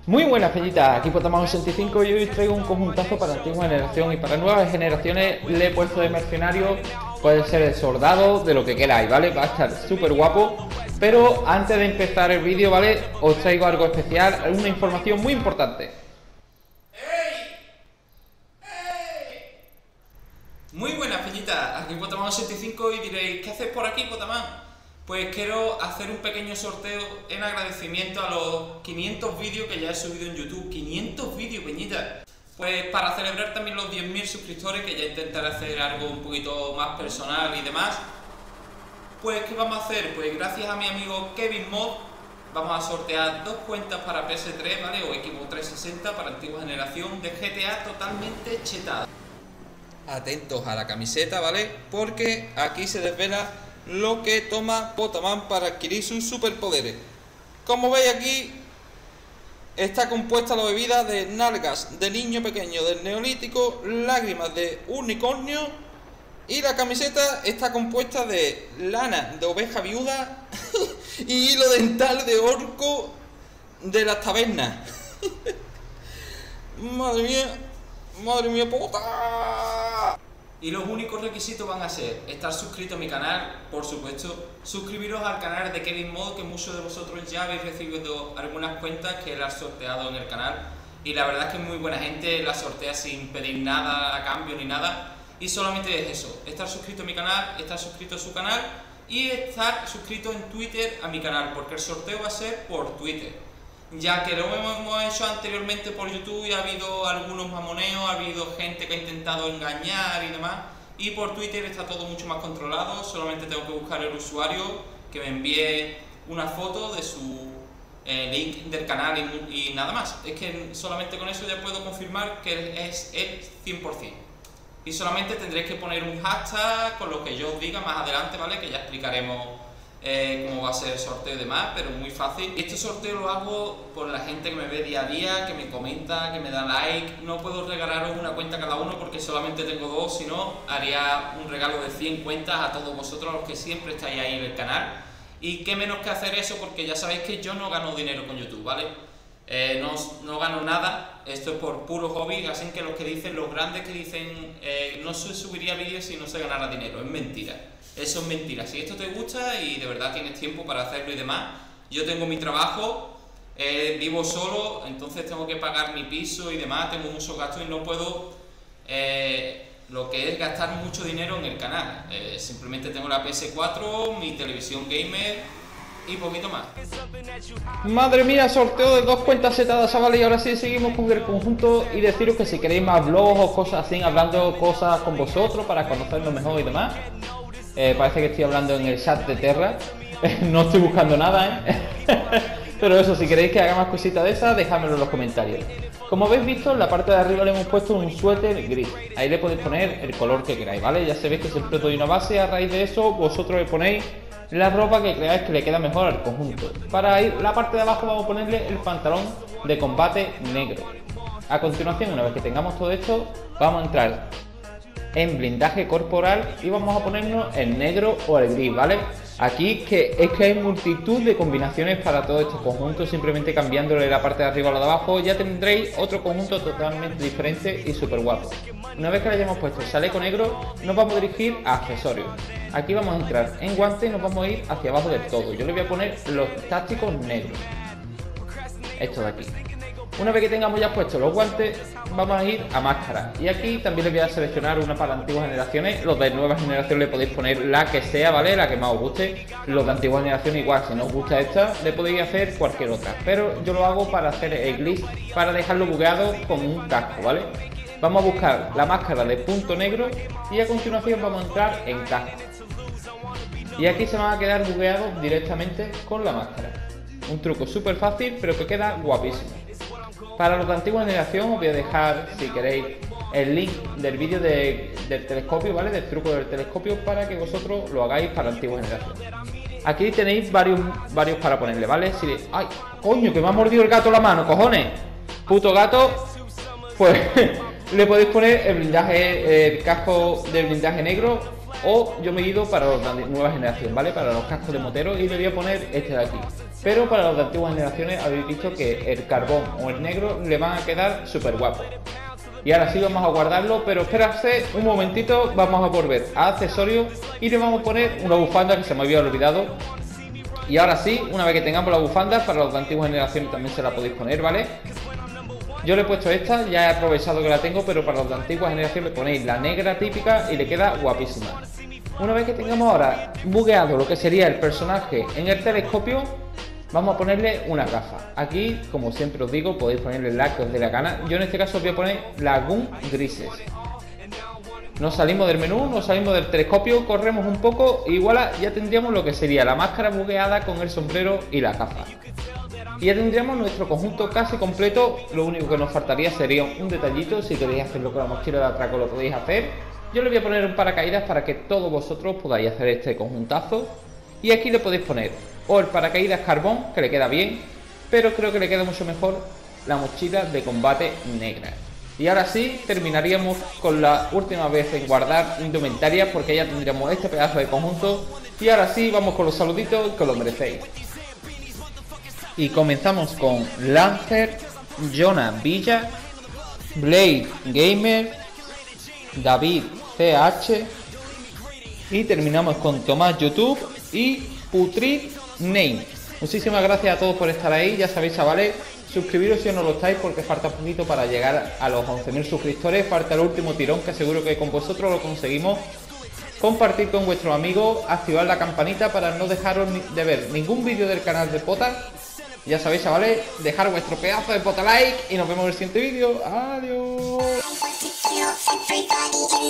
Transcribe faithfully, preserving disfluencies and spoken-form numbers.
Muy buenas peñitas, aquí Potamán ochenta y cinco y hoy os traigo un conjuntazo para antigua generación y para nuevas generaciones. Le he puesto de mercenario, puede ser de soldado, de lo que queráis, ¿vale? Va a estar súper guapo. Pero antes de empezar el vídeo, ¿vale? Os traigo algo especial, una información muy importante. ¡Ey! ¡Ey! Muy buenas peñitas, aquí Potamán ochenta y cinco y diréis, ¿qué haces por aquí, Potamán? Pues quiero hacer un pequeño sorteo en agradecimiento a los quinientos vídeos que ya he subido en YouTube. quinientos vídeos, peñitas. Pues para celebrar también los diez mil suscriptores, que ya intentaré hacer algo un poquito más personal y demás. Pues ¿qué vamos a hacer? Pues gracias a mi amigo Kevin Mod vamos a sortear dos cuentas para P S tres, ¿vale? O Xbox trescientos sesenta para antigua generación de G T A totalmente chetada. Atentos a la camiseta, ¿vale? Porque aquí se desvela lo que toma Potamán para adquirir sus superpoderes. Como veis aquí, está compuesta la bebida de nalgas de niño pequeño del neolítico, lágrimas de unicornio, y la camiseta está compuesta de lana de oveja viuda y hilo dental de orco de las tabernas. Madre mía, madre mía puta. Y los únicos requisitos van a ser estar suscrito a mi canal, por supuesto, suscribiros al canal de Kevin Mod, que muchos de vosotros ya habéis recibido algunas cuentas que él ha sorteado en el canal, y la verdad es que es muy buena gente, la sortea sin pedir nada a cambio ni nada, y solamente es eso, estar suscrito a mi canal, estar suscrito a su canal y estar suscrito en Twitter a mi canal, porque el sorteo va a ser por Twitter. Ya que lo hemos hecho anteriormente por YouTube y ha habido algunos mamoneos, ha habido gente que ha intentado engañar y demás, y por Twitter está todo mucho más controlado. Solamente tengo que buscar el usuario que me envíe una foto de su eh, link del canal y, y nada más. Es que solamente con eso ya puedo confirmar que es el cien por cien. Y solamente tendréis que poner un hashtag con lo que yo os diga más adelante, ¿vale? Que ya explicaremos Eh, cómo va a ser el sorteo y demás, pero muy fácil. Este sorteo lo hago por la gente que me ve día a día, que me comenta, que me da like. No puedo regalaros una cuenta cada uno porque solamente tengo dos, si no haría un regalo de cien cuentas a todos vosotros, los que siempre estáis ahí en el canal. Y qué menos que hacer eso, porque ya sabéis que yo no gano dinero con YouTube, ¿vale? Eh, no, no gano nada, esto es por puro hobby, así que los que dicen, los grandes que dicen eh, no se subiría vídeos si no se ganara dinero, es mentira. Eso es mentira. Si esto te gusta y de verdad tienes tiempo para hacerlo y demás, yo tengo mi trabajo, eh, vivo solo, entonces tengo que pagar mi piso y demás, tengo muchos gastos y no puedo eh, lo que es gastar mucho dinero en el canal. Eh, simplemente tengo la P S cuatro, mi televisión gamer y poquito más. Madre mía, sorteo de dos cuentas setadas, chavales, y ahora sí seguimos con el conjunto y deciros que si queréis más vlogs o cosas así, hablando cosas con vosotros para conocernos mejor y demás. Eh, parece que estoy hablando en el chat de Terra. No estoy buscando nada, ¿eh? Pero eso, si queréis que haga más cositas de esas, dejádmelo en los comentarios. Como habéis visto, en la parte de arriba le hemos puesto un suéter gris. Ahí le podéis poner el color que queráis, ¿vale? Ya sabéis que siempre doy una base. A raíz de eso, vosotros le ponéis la ropa que creáis que le queda mejor al conjunto. Para ir la parte de abajo vamos a ponerle el pantalón de combate negro. A continuación, una vez que tengamos todo esto, vamos a entrar en blindaje corporal y vamos a ponernos el negro o el gris, ¿vale? Aquí que es que hay multitud de combinaciones para todo este conjunto, simplemente cambiándole la parte de arriba a la de abajo ya tendréis otro conjunto totalmente diferente y súper guapo. Una vez que le hayamos puesto el chaleco negro, nos vamos a dirigir a accesorios. Aquí vamos a entrar en guantes y nos vamos a ir hacia abajo del todo. Yo le voy a poner los tácticos negros, esto de aquí. Una vez que tengamos ya puestos los guantes, vamos a ir a máscara. Y aquí también les voy a seleccionar una para antiguas generaciones. Los de nueva generación le podéis poner la que sea, ¿vale? La que más os guste. Los de antigua generación igual, si no os gusta esta, le podéis hacer cualquier otra. Pero yo lo hago para hacer el glitch, para dejarlo bugueado con un casco, ¿vale? Vamos a buscar la máscara de punto negro y a continuación vamos a entrar en casco. Y aquí se van a quedar bugueados directamente con la máscara. Un truco súper fácil, pero que queda guapísimo. Para los de antigua generación os voy a dejar, si queréis, el link del vídeo de, del telescopio, ¿vale? Del truco del telescopio para que vosotros lo hagáis para antigua generación. Aquí tenéis varios, varios para ponerle, ¿vale? Si de, ¡ay, coño, que me ha mordido el gato la mano, cojones! Puto gato, pues le podéis poner el blindaje, el casco del blindaje negro, o yo me he ido para los de nueva generación, ¿vale? Para los cascos de motero y le voy a poner este de aquí. pero para los de antiguas generaciones habéis visto que el carbón o el negro le van a quedar súper guapos. Y ahora sí vamos a guardarlo, pero esperarse un momentito, vamos a volver a accesorios y le vamos a poner una bufanda que se me había olvidado. Y ahora sí, una vez que tengamos la bufanda, para los de antiguas generaciones también se la podéis poner, ¿vale? Yo le he puesto esta, ya he aprovechado que la tengo, pero para los de antiguas generaciones le ponéis la negra típica y le queda guapísima. Una vez que tengamos ahora bugueado lo que sería el personaje en el telescopio, vamos a ponerle una gafa. Aquí, como siempre os digo, podéis ponerle la que os dé la gana. Yo en este caso os voy a poner Lagoon grises. Nos salimos del menú, nos salimos del telescopio, corremos un poco y voilà, ya tendríamos lo que sería la máscara bugueada con el sombrero y la gafa. Y ya tendríamos nuestro conjunto casi completo. Lo único que nos faltaría sería un detallito. Si queréis hacerlo con la mochila de atraco lo podéis hacer. Yo le voy a poner un paracaídas para que todos vosotros podáis hacer este conjuntazo. Y aquí le podéis poner o el paracaídas carbón, que le queda bien, pero creo que le queda mucho mejor la mochila de combate negra. Y ahora sí, terminaríamos con la última vez en guardar indumentaria, porque ya tendríamos este pedazo de conjunto. Y ahora sí, vamos con los saluditos, que lo merecéis. Y comenzamos con Lancer, Jonah Villa, Blade Gamer, David C H y terminamos con Tomás YouTube y Putrid Name. Muchísimas gracias a todos por estar ahí. Ya sabéis, chavales, suscribiros si no lo estáis, porque falta poquito para llegar a los once mil suscriptores. Falta el último tirón, que seguro que con vosotros lo conseguimos. Compartir con vuestros amigos, activar la campanita para no dejaros de ver ningún vídeo del canal de Pota. Ya sabéis, chavales, dejar vuestro pedazo de pota like y nos vemos en el siguiente vídeo. Adiós.